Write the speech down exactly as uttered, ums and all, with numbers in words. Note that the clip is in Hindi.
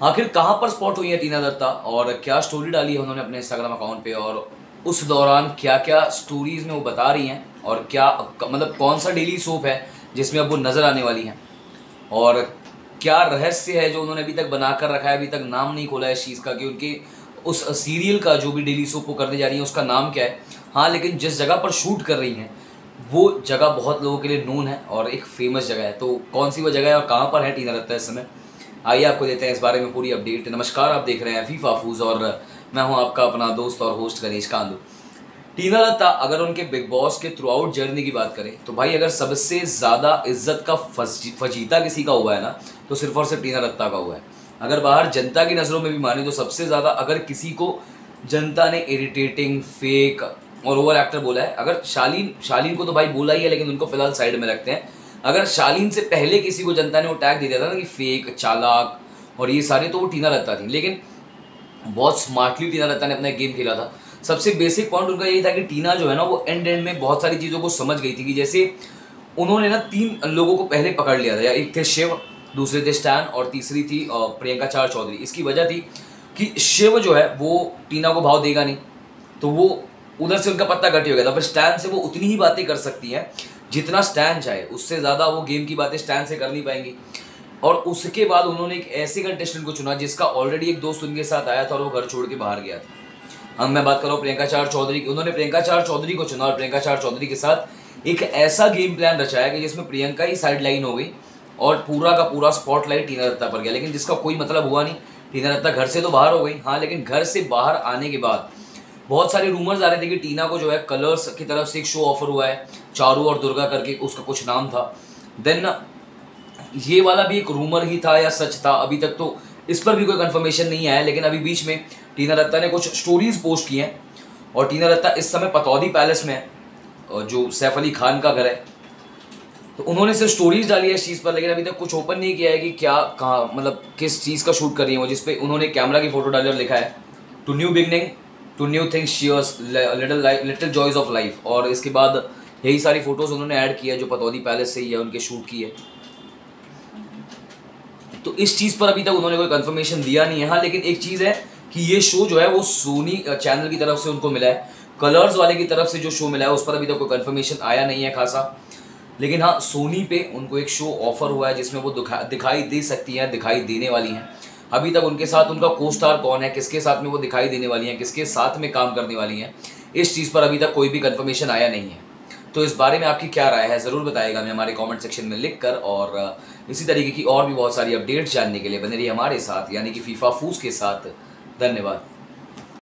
आखिर कहाँ पर स्पॉट हुई है टीना दत्ता और क्या स्टोरी डाली है उन्होंने अपने इंस्टाग्राम अकाउंट पे, और उस दौरान क्या क्या स्टोरीज में वो बता रही हैं, और क्या मतलब कौन सा डेली सोप है जिसमें अब वो नज़र आने वाली हैं, और क्या रहस्य है जो उन्होंने अभी तक बना कर रखा है। अभी तक नाम नहीं खोला है इस चीज़ का कि उनके उस सीरियल का जो भी डेली सोप वो करने जा रही है उसका नाम क्या है। हाँ, लेकिन जिस जगह पर शूट कर रही हैं वो जगह बहुत लोगों के लिए नोन है और एक फेमस जगह है। तो कौन सी वो जगह है और कहाँ पर है टीना दत्ता इस समय, आइए आपको देते हैं इस बारे में पूरी अपडेट। नमस्कार, आप देख रहे हैं फीफा फूज और मैं हूं आपका अपना दोस्त और होस्ट गणेश कांदू। टीना दत्ता अगर उनके बिग बॉस के थ्रू आउट जर्नी की बात करें तो भाई अगर सबसे ज़्यादा इज्जत का फजीता किसी का हुआ है ना तो सिर्फ और सिर्फ टीना दत्ता का हुआ है। अगर बाहर जनता की नज़रों में भी माने तो सबसे ज़्यादा अगर किसी को जनता ने इरिटेटिंग, फेक और ओवर एक्टर बोला है, अगर शालीन शालीन को तो भाई बोला ही है लेकिन उनको फिलहाल साइड में रखते हैं। अगर शालीन से पहले किसी को जनता ने वो टैग दे दिया था ना कि फेक, चालाक और ये सारे, तो वो टीना दत्ता थी। लेकिन बहुत स्मार्टली टीना दत्ता ने अपना गेम खेला था। सबसे बेसिक पॉइंट उनका ये था कि टीना जो है ना वो एंड एंड में बहुत सारी चीज़ों को समझ गई थी कि जैसे उन्होंने ना तीन लोगों को पहले पकड़ लिया था, या एक थे शिव, दूसरे थे स्टैन और तीसरी थी प्रियंका चार चौधरी। इसकी वजह थी कि शिव जो है वो टीना को भाव देगा नहीं, तो वो उधर से उनका पत्ता कटी हो गया था। पर स्टैन से वो उतनी ही बातें कर सकती हैं जितना स्टैन चाहे, उससे ज़्यादा वो गेम की बातें स्टैन से कर नहीं पाएंगी। और उसके बाद उन्होंने एक ऐसे कंटेस्टेंट को चुना जिसका ऑलरेडी एक दोस्त उनके साथ आया था और वो घर छोड़ के बाहर गया था। हम मैं बात कर रहा हूँ प्रियंका चार चौधरी की। उन्होंने प्रियंका चार चौधरी को चुना और प्रियंका चार चौधरी के साथ एक ऐसा गेम प्लान रचाया कि जिसमें प्रियंका ही साइड लाइन हो गई और पूरा का पूरा स्पॉटलाइट टीना दत्ता पर गया, लेकिन जिसका कोई मतलब हुआ नहीं। टीना दत्ता घर से तो बाहर हो गई, हाँ, लेकिन घर से बाहर आने के बाद बहुत सारे रूमर्स आ रहे थे कि टीना को जो है कलर्स की तरफ से एक शो ऑफर हुआ है, चारू और दुर्गा करके उसका कुछ नाम था। देन ये वाला भी एक रूमर ही था या सच था, अभी तक तो इस पर भी कोई कंफर्मेशन नहीं आया। लेकिन अभी बीच में टीना दत्ता ने कुछ स्टोरीज पोस्ट की हैं और टीना दत्ता इस समय पतौदी पैलेस में है जो सैफ अली खान का घर है। तो उन्होंने सिर्फ स्टोरीज डाली है इस चीज़ पर, लेकिन अभी तक कुछ ओपन नहीं किया है कि क्या कहाँ मतलब किस चीज़ का शूट कर रही है वो, जिसपे उन्होंने कैमरा की फोटो डाली और लिखा है to new beginning, to new things, cheers, little little joys of life. और इसके बाद यही सारी फोटोज़ उन्होंने ऐड की है जो पतौदी पैलेस से ही है, उनके शूट की है। तो इस चीज़ पर अभी तक उन्होंने कोई कंफर्मेशन दिया नहीं है। हाँ, लेकिन एक चीज़ है कि ये शो जो है वो सोनी चैनल की तरफ से उनको मिला है, कलर्स वाले की तरफ से जो शो मिला है उस पर अभी तक कोई कंफर्मेशन आया नहीं है खासा। लेकिन हाँ, सोनी पे उनको एक शो ऑफर हुआ है जिसमें वो दिखा दिखाई दे सकती हैं, दिखाई देने वाली हैं। अभी तक उनके साथ उनका को स्टार कौन है, किसके साथ में वो दिखाई देने वाली हैं, किसके साथ में काम करने वाली हैं, इस चीज़ पर अभी तक कोई भी कंफर्मेशन आया नहीं है। तो इस बारे में आपकी क्या राय है ज़रूर बताइएगा हमें हमारे कमेंट सेक्शन में लिख कर। और इसी तरीके की और भी बहुत सारी अपडेट्स जानने के लिए बने रहिए हमारे साथ, यानी कि फीफा फूज के साथ। धन्यवाद।